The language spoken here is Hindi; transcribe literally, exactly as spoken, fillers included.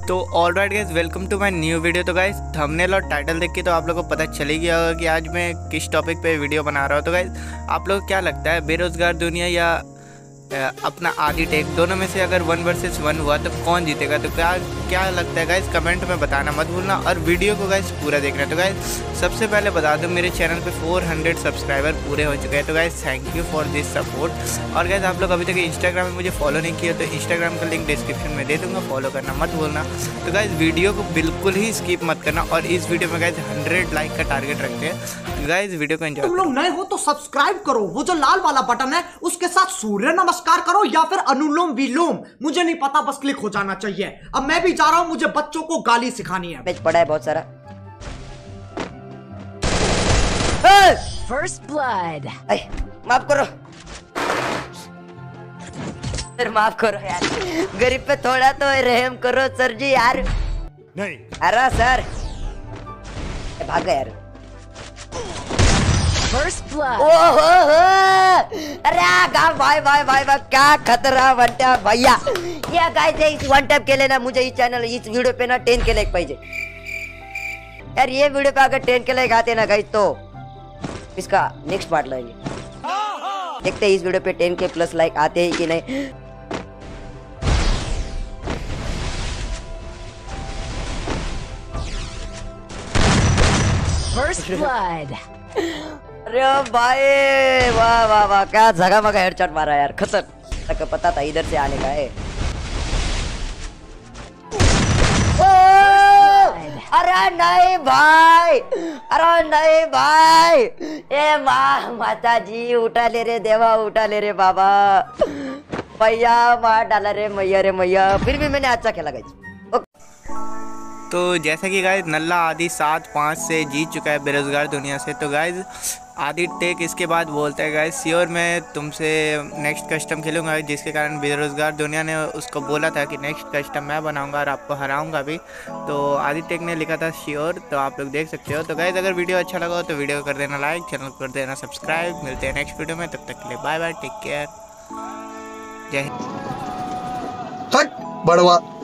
तो alright guys, welcome to my new video. तो गाइस थंबनेल और टाइटल देख के तो आप लोगों को पता चल ही गया होगा कि आज मैं किस टॉपिक पे वीडियो बना रहा हूँ। तो गाइस आप लोग क्या लगता है, बेरोजगार दुनिया या अपना आदि टेक, दोनों में से अगर वन वर्सेस वन हुआ तो कौन जीतेगा? तो क्या क्या लगता है गाइस, कमेंट में बताना मत भूलना और वीडियो को गाइस पूरा देखना। तो गाइस सबसे पहले बता दूं, मेरे चैनल पे चार सौ सब्सक्राइबर पूरे हो चुके हैं। तो guys thank you for this support. और गाइस आप लोग अभी तक इंस्टाग्राम में मुझे फॉलो नहीं किया तो इंस्टाग्राम का लिंक डिस्क्रिप्शन में दे दूंगा, फॉलो करना मत भूलना। तो गाइस वीडियो को बिल्कुल ही स्किप मत करना और इस वीडियो में गाइस हंड्रेड लाइक का टारगेट रखते हैं। गाइस वीडियो को एंजॉय। तुम लोग नए हो तो सब्सक्राइब करो, वो जो लाल वाला बटन है उसके साथ सूर्य नमस्कार करो या फिर अनुलोम विलोम, मुझे नहीं पता, बस क्लिक हो जाना चाहिए। अब मैं भी जा रहा हूं, मुझे बच्चों को गाली सिखानी है। मैच पड़ा है बहुत सारा। First blood. माफ करो सर, माफ करो यार, गरीब पे थोड़ा तो रहम करो सर जी यार। नहीं अरे सर भाग गया यार। First blood. ओहो हो, अरे भाई भाई भाई भाई क्या खतरा वन टैप भैया। ये गाइस इस वन टैप के लिए ना मुझे इस चैनल इस वीडियो पे ना टेन के लाइक पाइजे यार। ये वीडियो पे अगर टेन के लाइक आते ना गाइस तो इसका नेक्स्ट पार्ट लाएंगे। देखते हैं इस वीडियो पे टेन के प्लस लाइक आते हैं कि नहीं। First blood. अरे भाई वाह वाह वाह, क्या जगह मगा हेडशॉट मारा यार, खतर तक पता था इधर से आने का है। अरे नहीं भाई, अरे नहीं भाई, ए माँ माता जी उठा ले रे देवा, उठा ले रे बाबा, भैया मार डाला रे मैया रे मैया। फिर भी मैंने अच्छा खेला गाइस। तो जैसा कि गाइज नल्ला आदि सात पाँच से जीत चुका है बेरोजगार दुनिया से, तो गाइज आदि टेक इसके बाद बोलता है गाइज श्योर मैं तुमसे नेक्स्ट कस्टम खेलूंगा, जिसके कारण बेरोजगार दुनिया ने उसको बोला था कि नेक्स्ट कस्टम मैं बनाऊंगा और आपको हराऊंगा भी। तो आदि टेक ने लिखा था श्योर, तो आप लोग देख सकते हो। तो गाइज अगर वीडियो अच्छा लगा हो तो वीडियो को कर देना लाइक, चैनल को कर देना सब्सक्राइब। मिलते हैं नेक्स्ट वीडियो में, तब तक के लिए बाय बाय, टेक केयर, जय हिंद। बड़वा।